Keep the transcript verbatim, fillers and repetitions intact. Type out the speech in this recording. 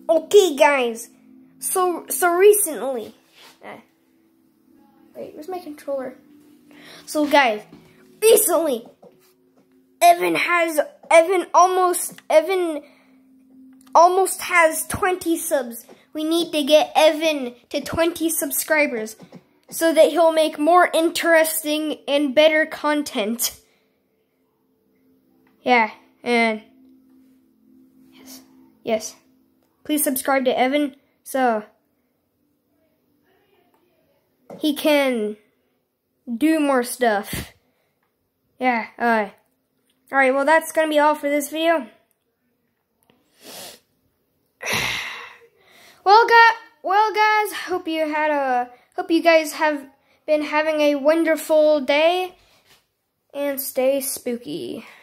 Okay, guys. So so recently, uh, wait, where's my controller? So guys, recently, Evan has Evan almost Evan almost has twenty subs. We need to get Evan to twenty subscribers so that he'll make more interesting and better content. Yeah, and yes, yes. Please subscribe to Evan so he can do more stuff. Yeah, uh, alright, well that's gonna be all for this video. Well, guys, well, guys, hope you had a, hope you guys have been having a wonderful day, and stay spooky.